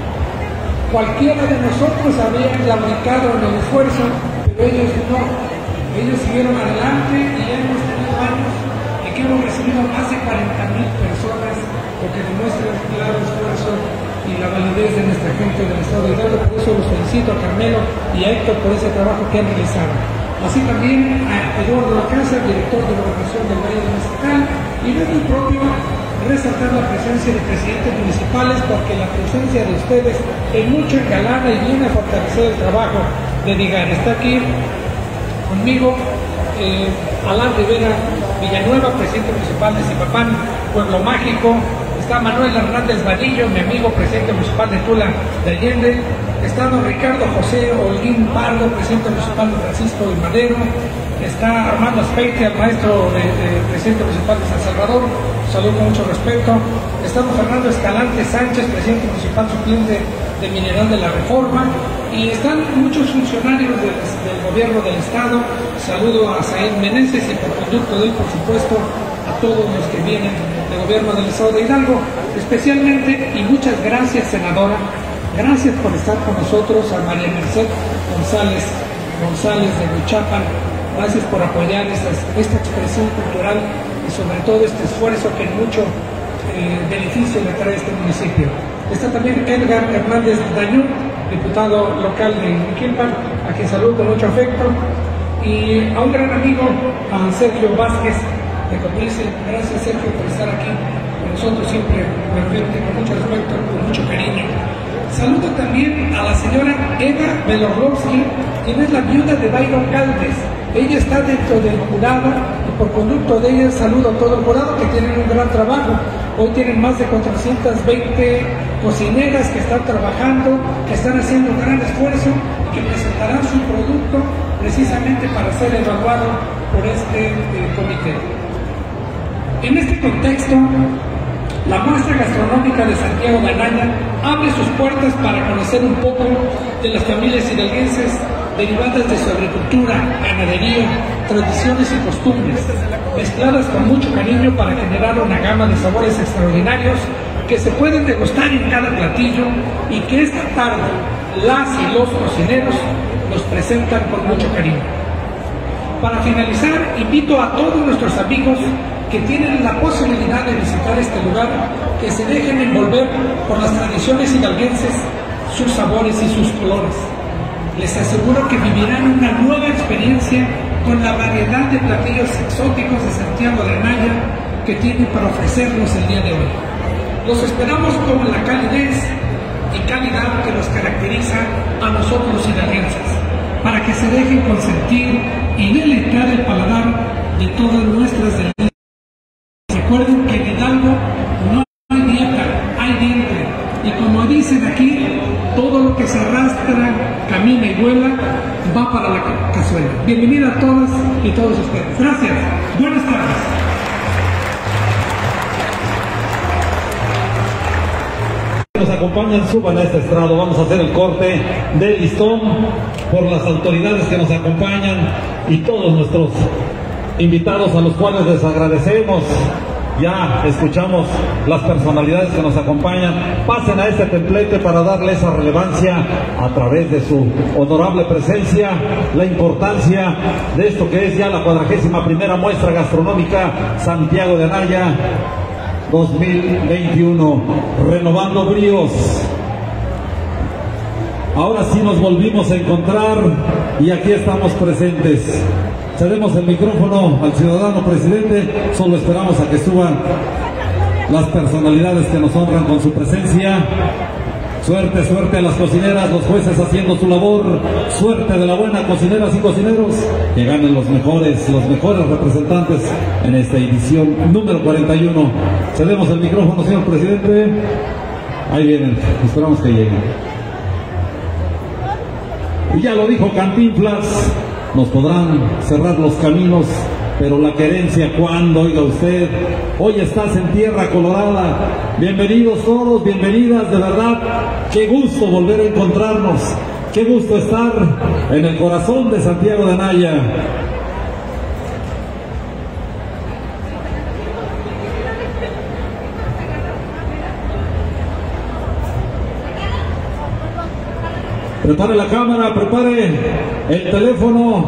Cualquiera de nosotros habría claudicado en el esfuerzo, pero ellos no. Ellos siguieron adelante y ya hemos tenido años en que hemos recibido más de 40,000 personas, lo que demuestra el claro esfuerzo y la validez de nuestra gente del estado de Hidalgo. Por eso los felicito a Carmelo y a Héctor por ese trabajo que han realizado. Así también a Eduardo Lacasa, director de Gobernación del Valle de Mezquital, y de mi propio resaltar la presencia de presidentes municipales, porque la presencia de ustedes en mucho engalana y viene a fortalecer el trabajo de DIGAR. Está aquí conmigo Alán Rivera Villanueva, presidente municipal de Zipapán, Pueblo Mágico. Está Manuel Hernández Vadillo, mi amigo presidente municipal de Tula de Allende. Está don Ricardo José Holguín Pardo, presidente municipal de Francisco y Madero. Está Armando Aspeite, el maestro presidente municipal de San Salvador. Saludo con mucho respeto. Está don Fernando Escalante Sánchez, presidente municipal suplente de Mineral de la Reforma. Y están muchos funcionarios del gobierno del estado. Saludo a Said Meneses y por conducto de él, por supuesto, a todos los que vienen del gobierno del estado de Hidalgo, especialmente, y muchas gracias, senadora, gracias por estar con nosotros, a María Merced González de Huichapan, gracias por apoyar esta expresión cultural y sobre todo este esfuerzo que mucho beneficio le trae a este municipio. Está también Edgar Hernández Dañú, diputado local de Miquilpan, a quien saludo con mucho afecto, y a un gran amigo, a Sergio Vázquez de Coplice. Gracias, Sergio, por estar aquí con nosotros siempre, con mucho respeto, con mucho cariño. Saludo también a la señora Eva Belorlovsky, quien es la viuda de Byron Galvez. Ella está dentro del jurado y por conducto de ella saludo a todo el jurado, que tienen un gran trabajo. Hoy tienen más de 420 cocineras que están trabajando, que están haciendo un gran esfuerzo y que presentarán su producto precisamente para ser evaluado por este comité. En este contexto, la muestra gastronómica de Santiago de Anaya abre sus puertas para conocer un poco de las familias hidalguenses derivadas de su agricultura, ganadería, tradiciones y costumbres, mezcladas con mucho cariño para generar una gama de sabores extraordinarios que se pueden degustar en cada platillo y que esta tarde las y los cocineros nos presentan con mucho cariño. Para finalizar, invito a todos nuestros amigos que tienen la posibilidad de visitar este lugar, que se dejen envolver por las tradiciones hidalguenses, sus sabores y sus colores. Les aseguro que vivirán una nueva experiencia con la variedad de platillos exóticos de Santiago de Anaya que tienen para ofrecernos el día de hoy. Los esperamos con la calidez y calidad que nos caracteriza a nosotros los hidalguenses, para que se dejen consentir y deleitar el paladar de todas nuestras delicias. Recuerden que en Hidalgo no hay dieta, hay diente, y como dicen aquí, todo lo que se arrastra Bienvenida a todas y todos ustedes. Gracias. Buenas tardes. Nos acompañan, suban a este estrado. Vamos a hacer el corte de listón por las autoridades que nos acompañan y todos nuestros invitados a los cuales les agradecemos. Ya escuchamos las personalidades que nos acompañan. Pasen a este templete para darle esa relevancia a través de su honorable presencia, la importancia de esto que es ya la 41ª muestra gastronómica Santiago de Anaya 2021, renovando bríos. Ahora sí nos volvimos a encontrar y aquí estamos presentes. Cedemos el micrófono al ciudadano presidente, solo esperamos a que suban las personalidades que nos honran con su presencia. Suerte, suerte a las cocineras, los jueces haciendo su labor, suerte de la buena, cocineras y cocineros, que ganen los mejores representantes en esta edición número 41. Cedemos el micrófono, señor presidente. Ahí vienen, esperamos que lleguen. Y ya lo dijo Cantinflas, nos podrán cerrar los caminos, pero la querencia, ¿cuándo? Oiga usted, hoy estás en tierra colorada. Bienvenidos todos, bienvenidas, de verdad, qué gusto volver a encontrarnos, qué gusto estar en el corazón de Santiago de Anaya. Prepare la cámara, prepare el teléfono.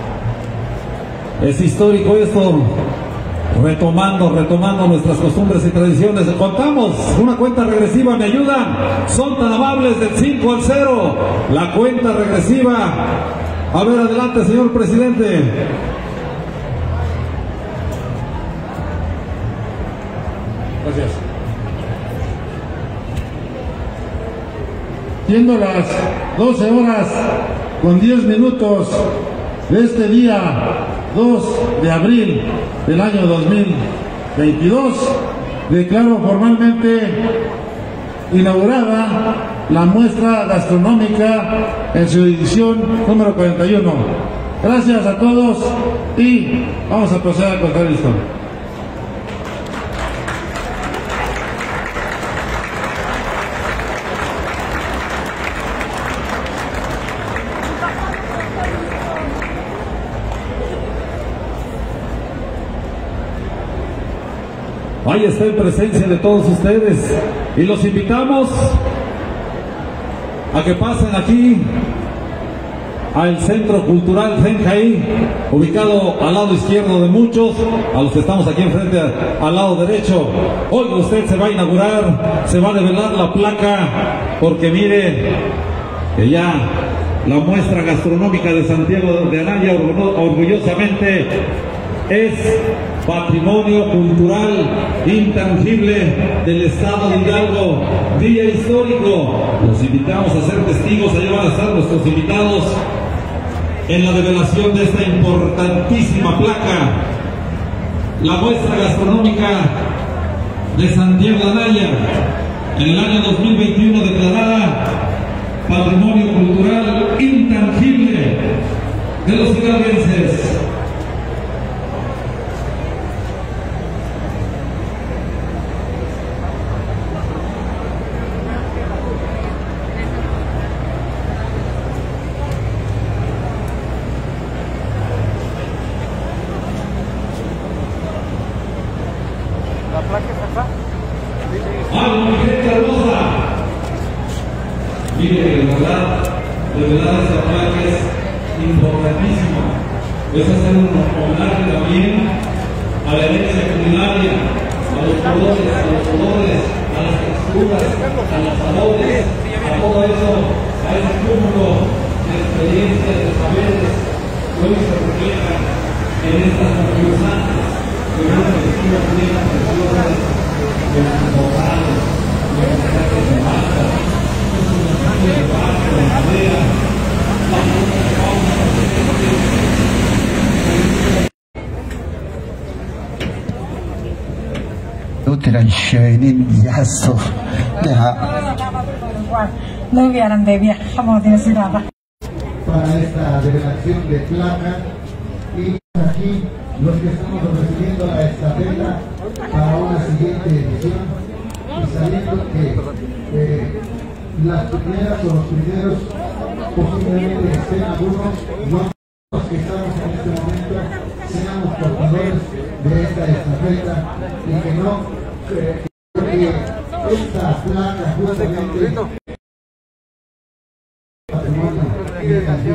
Es histórico esto, retomando nuestras costumbres y tradiciones. Contamos una cuenta regresiva, ¿me ayudan? Son tan amables, del 5 al 0, la cuenta regresiva. A ver, adelante, señor presidente. Gracias. Siendo las 12 horas con 10 minutos de este día 2 de abril del año 2022, declaro formalmente inaugurada la muestra gastronómica en su edición número 41. Gracias a todos y vamos a proceder a contar el listón. Ahí está en presencia de todos ustedes y los invitamos a que pasen aquí al Centro Cultural Genjaí, ubicado al lado izquierdo de muchos, a los que estamos aquí enfrente al lado derecho. Hoy usted se va a inaugurar, se va a develar la placa, porque mire que ya la muestra gastronómica de Santiago de Anaya orgullosamente es patrimonio cultural intangible del estado de Hidalgo, día histórico. Los invitamos a ser testigos, allá van a estar nuestros invitados en la develación de esta importantísima placa, la muestra gastronómica de Santiago de Anaya, en el año 2021 declarada patrimonio cultural intangible de los hidalguenses. Mire, de verdad esta placa es importantísima. Es hacer un homenaje también a la herencia culinaria, a los colores, a las texturas, a los sabores, a todo eso, a ese cúmulo de experiencias, de saberes que hoy se reflejan en estas concursantes, que van vestidas bien preciosas, de sus bordales, de sus trajes de máscara, Utran Schönen Yasso. No hubieran de viajar, como decía. para esta revelación de placa. Y aquí los que estamos recibiendo la estafeta para una siguiente edición, y sabiendo que las primeras o los primeros posiblemente estén algunos, no los que estamos en este momento seamos portadores de esta estafeta y que no que esta placa justamente patrimonio y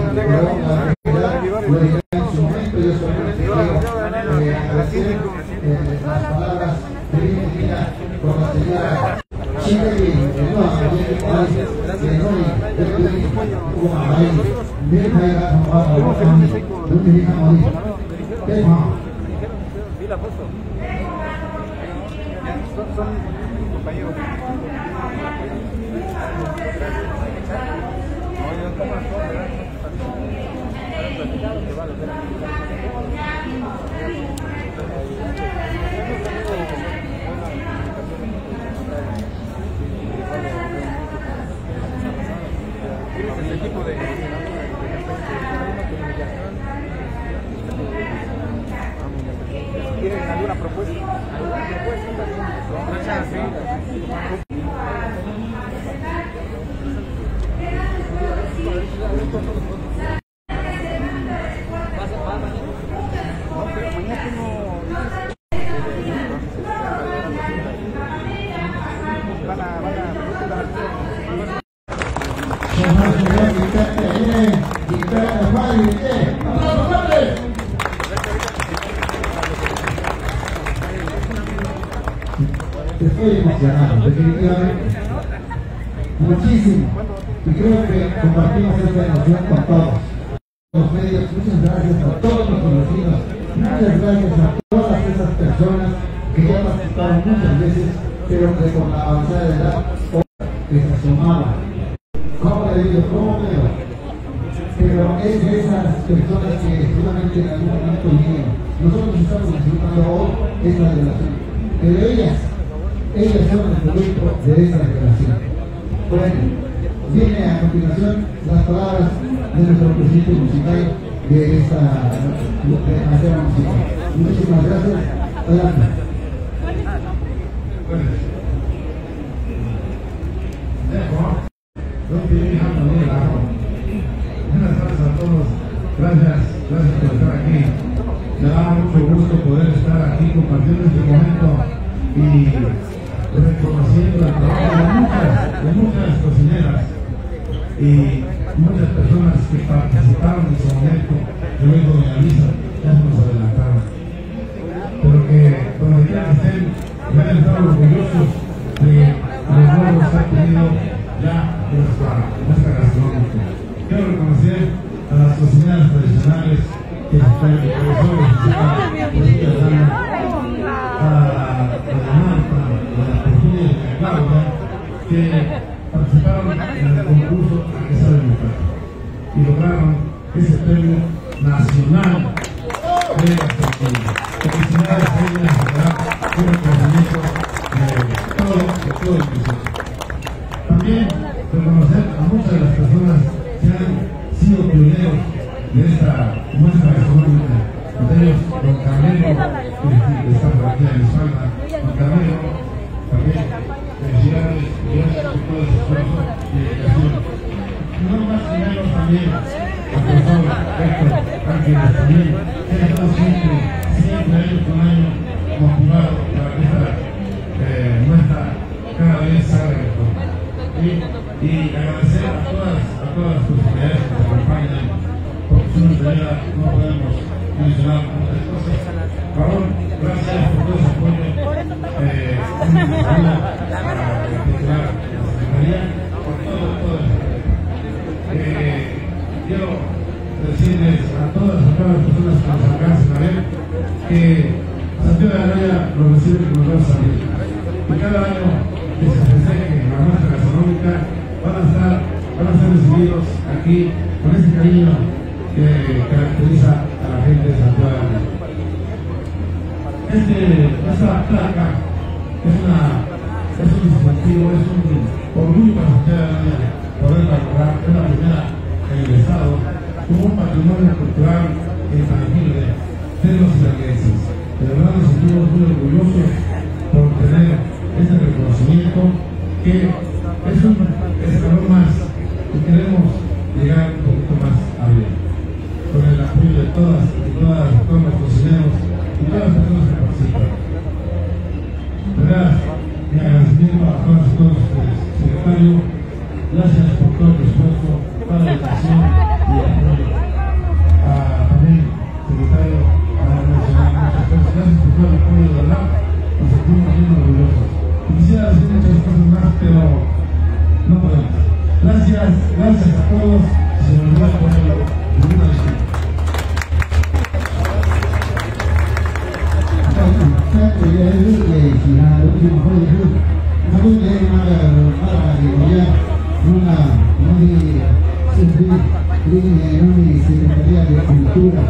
lo diré en su momento. Yo solamente quiero agradecer las palabras de bienvenida por la señora Chile ¿Tienen alguna propuesta? Estoy emocionado, definitivamente. Muchísimo. Y creo que compartimos esta emoción con todos los medios. Muchas gracias a todos los conocidos. Muchas gracias a todas esas personas que ya participaron muchas veces, pero que con la avanzada de edad que se asomaban. ¿Cómo le digo? ¿Cómo veo? Pero es de esas personas que solamente en algún momento vinieron. Nosotros estamos disfrutando hoy esta relación. Pero ellas son el producto de esa relación. Bueno, viene a continuación las palabras de nuestro presidente musical de esta acera musical. Muchísimas gracias. Adelante. Buenas tardes a todos. Gracias por estar aquí. Me da mucho gusto poder estar aquí compartiendo este momento y reconociendo el trabajo de muchas cocineras y muchas personas que participaron en su momento. Luego de la misa ya se nos adelantaron, pero que donde quiera que estén deben estar orgullosos de los logros que ha tenido ya nuestra gastronomía. Quiero reconocer a las cocineras tradicionales que están en el profesor que participaron en el concurso a que sabe mi padre y lograron ese premio nacional de gastronomía. Felicidades a ellas, un reconocimiento de todo el proceso. También reconocer a muchas de las personas que han sido pioneros de esta muestra gastronómica. Entre ellos, don Carmelo, que está por aquí a mi espalda. Don Carmelo, también felicidades y gracias por todo el esfuerzo y dedicación. Y no más y menos también al profesor Héctor Ángeles también, que ha estado siempre año con año motivado para que esta muestra cada vez salga mejor. Y agradecer a todas las personalidades que nos acompañan, porque si nos ayuda no podemos mencionar muchas cosas. Raúl, gracias por todo ese apoyo. Un saludo a la titular de la Secretaría, por todo el quiero decirles a todas las personas que nos alcancen a ver que Santiago de Araya lo recibe con los brazos abiertos. Y cada año que se festeje la muestra gastronómica van a ser recibidos aquí con ese cariño que caracteriza a la gente de Santiago de Araya. Esta placa es un distintivo, es un orgullo para Santiago de Araya poderla lograr. Es la primera en el estado como un patrimonio cultural intangible de los hidalguenses. De verdad nos sentimos muy orgullosos por tener este reconocimiento, que es un escalón más y queremos llegar un poquito más arriba, con el apoyo de todos los cocineros y todas las personas que participan. De verdad, mi agradecimiento a todos ustedes. Secretario, gracias por todo el esfuerzo para la educación y el apoyo. También, secretario, muchas gracias por todo el apoyo, de verdad, nos sentimos muy orgullosos. Quisiera decir muchas cosas más, pero no podemos. Gracias a todos. Se me olvidó ponerlo en una disculpa. Secretaría de Cultura,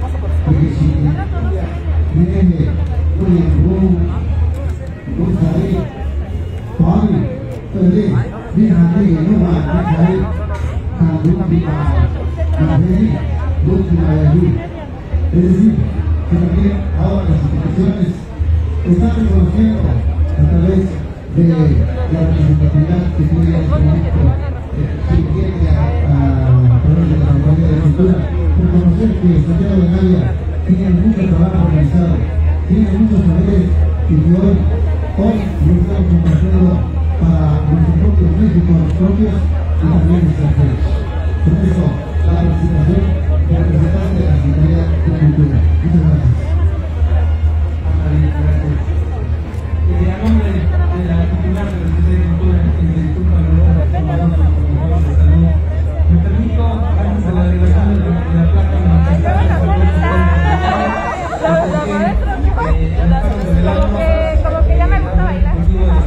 es decir, que también ahora las instituciones están reconociendo a través de la representatividad que tiene en este momento, que tiene a través de la Secretaría de Cultura, reconocer que Santiago de Naya tiene mucho trabajo realizado, tiene muchos saberes y que hoy lo estamos compartiendo para nuestros propios México, los propios y también extranjeros. Por eso, la participación del representante de la Secretaría de Cultura. Muchas gracias. A nombre de la titular de la Secretaría de Cultura, disculpa de salud, me permito, antes de la delegación de la placa municipal, como que ya me gusta bailar.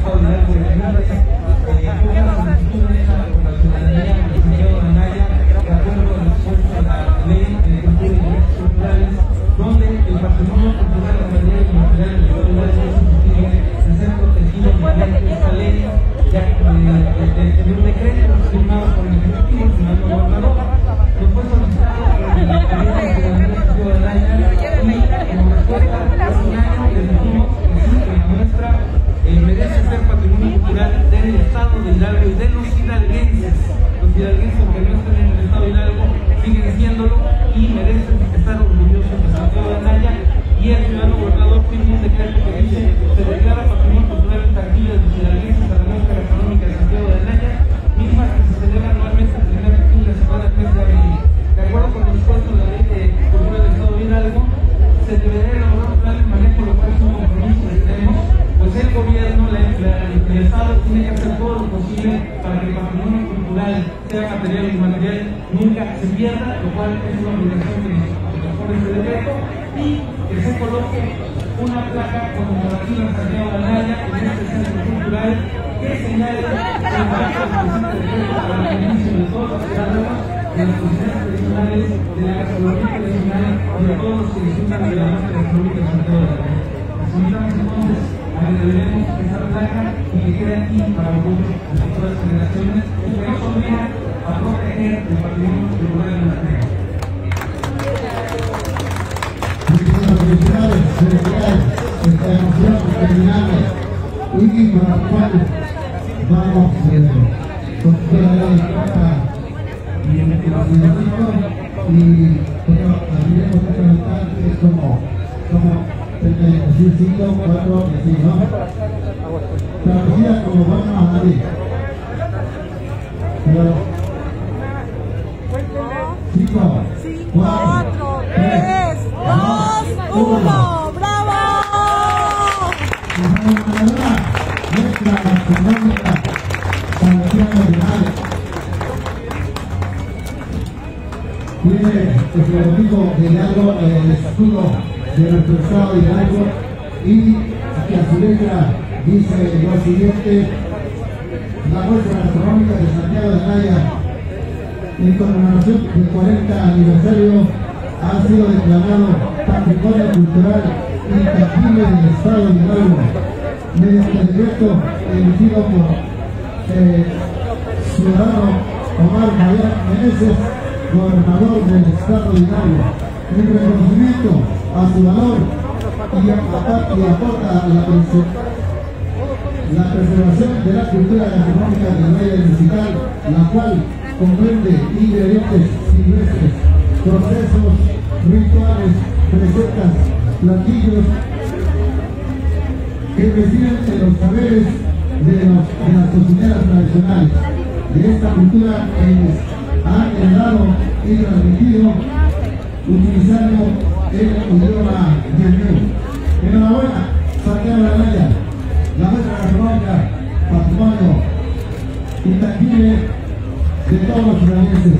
Donde el patrimonio cultural, material y material del Estado de se ser protegido mediante esta ley, ya en un decreto firmado por el Ejecutivo, señor gobernador, nos fue solicitado por el gobierno de Santiago de Naya y como respuesta hace un año les dijimos que sí, que nuestra merece ser patrimonio cultural del Estado de Hidalgo y de los hidalguenses. Los hidalguenses, aunque no estén en el Estado de Hidalgo, siguen siéndolo y merecen estar orgullosos de Santiago de Naya. Y el ciudadano gobernador firma un decreto que dice: se declara patrimonio cultural intangible de los hidalguenses a la muestra económica de Santiago de Naya, misma que se celebra anualmente el primer fin de semana del mes de abril. De acuerdo con los dispuestos de la Ley de Cultura del Estado de Hidalgo, se deberá elaborar un plan de manejo, lo cual es un compromiso que tenemos, pues el gobierno, el Estado tiene que hacer todo lo posible para que el patrimonio cultural, sea material o inmaterial, nunca se pierda, lo cual es una obligación que nos pone este decreto, y que se coloque una placa conmemorativa en Santiago de Naya, en este centro cultural, que señale el marco del presente decreto para el beneficio de todos los ciudadanos, de las comunidades tradicionales, de la gastronomía tradicional y de todos los que disfrutan de la marca gastronómica de Santiago de Naya. Les invitamos entonces a que deberemos esta placa y que quede aquí para orgullo de futuras generaciones y que nos obliga a proteger el patrimonio cultural de la tierra. Felicidades, esta emoción terminada y con la cual vamos con toda la disputa y el minutito y también tenemos que preguntar que es como decir 5, 4 y así, ¿no? Traducida como vamos a Madrid. Pero 5, 4, 3, 2, 1. ¡Bravo! Nuestra gastronómica Santiago de Naya tiene el logotipo de Hidalgo, el escudo de nuestro Estado de Hidalgo, y que a su letra dice lo siguiente: la muestra gastronómica de Santiago de Naya, en conmemoración del 40 aniversario, ha sido declarado patrimonio cultural intangible del Estado de Hidalgo mediante el decreto emitido por ciudadano Omar María Meneses, gobernador del estado de Hidalgo, en reconocimiento a su valor y aporta a la preservación de la cultura gastronómica del Valle Mezquital, la cual comprende ingredientes silvestres, procesos, rituales, recetas, platillos que residen en los saberes de las cocineras tradicionales de esta cultura que han heredado y transmitido utilizando el idioma ñañú. Enhorabuena, Santiago de Anaya, la muestra gastronómica, patrimonio intangible de todos los ciudadanos.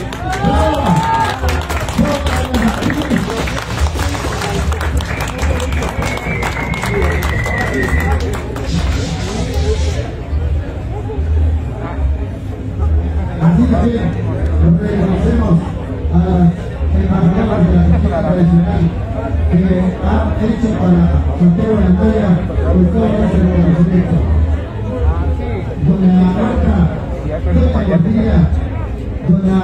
Así que reconocemos a las embajadoras de la cultura tradicional que han hecho para Santiago de Anaya por todo ese reconocimiento. Doña Marta, doña Guardilla, doña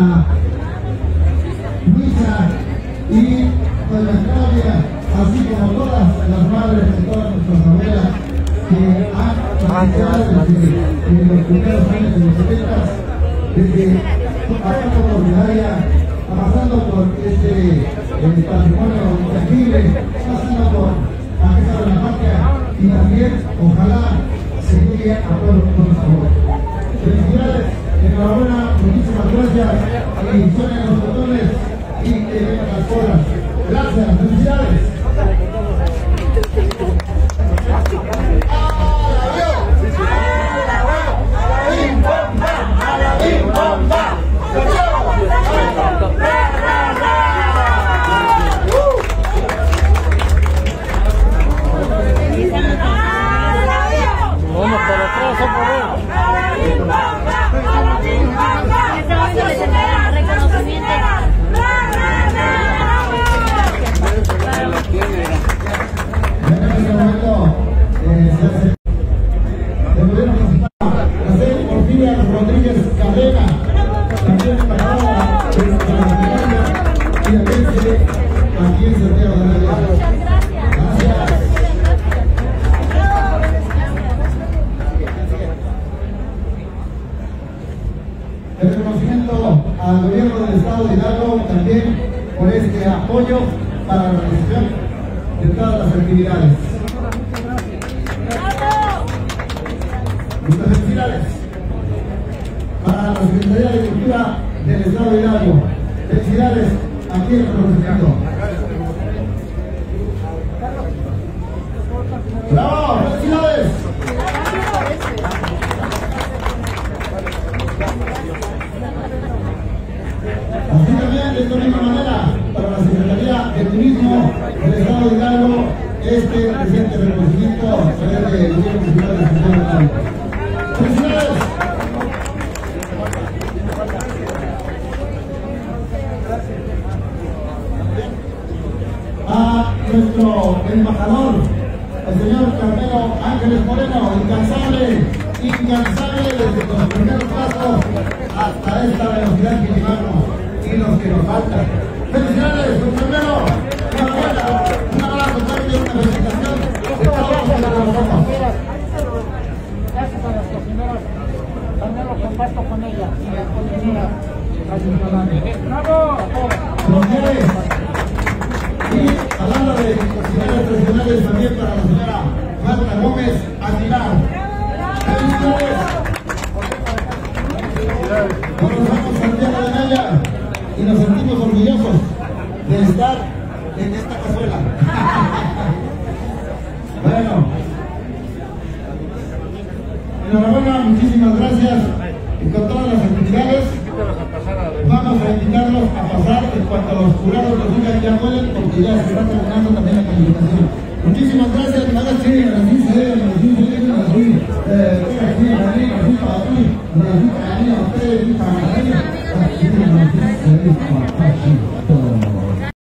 Luisa y doña Claudia, así como todas las madres y todas nuestras abuelas que han participado desde los primeros años de los 70, desde pasando por Medalla, pasando por este patrimonio intangible, pasando por la Casa de la Patria y también, ojalá, se llegue a todos los favor. Felicidades, enhorabuena, muchísimas gracias y suenen los botones y que vengan las cosas. Gracias, felicidades. Vamos para atrás, reconocimiento. Porfiria Rodríguez Cadena, también embajadora de Nuestra y aquí en Santiago de Anaya. Gracias. El reconocimiento al gobierno del estado de Hidalgo también por este apoyo para la realización de todas las actividades. Muchas felicidades para la Secretaría de Cultura del estado de Hidalgo. Felicidades aquí en el reconocimiento. ¡Bravo! ¡Felicidades! Así también, de esta misma manera, para la Secretaría de Turismo del estado de Hidalgo, este presente reconocimiento a través del gobierno municipal de Santiago de Anaya. ¡Felicidades! A nuestro embajador, el señor Carmelo Ángeles Moreno, incansable desde los primeros pasos hasta esta velocidad que llevamos y los que nos faltan. ¡Felicidades, don Carmelo! ¡Enhorabuena! Un abrazo fuerte y una felicitación de todos los que nos conocemos. Gracias a las cocineras, también lo comparto con ella y la cocinera. ¡Bravo! Y hablando de cocineras tradicionales, también para la señora Marta Gómez Aguilar. ¡Felicidades! Conocemos Santiago de Anaya y nos sentimos orgullosos de estar en esta cazuela. Bueno, enhorabuena, muchísimas gracias. Y con todas las actividades vamos a invitarlos a pasar en cuanto los jurados nos digan ya pueden, porque ya se está terminando también la calificación. Muchísimas gracias,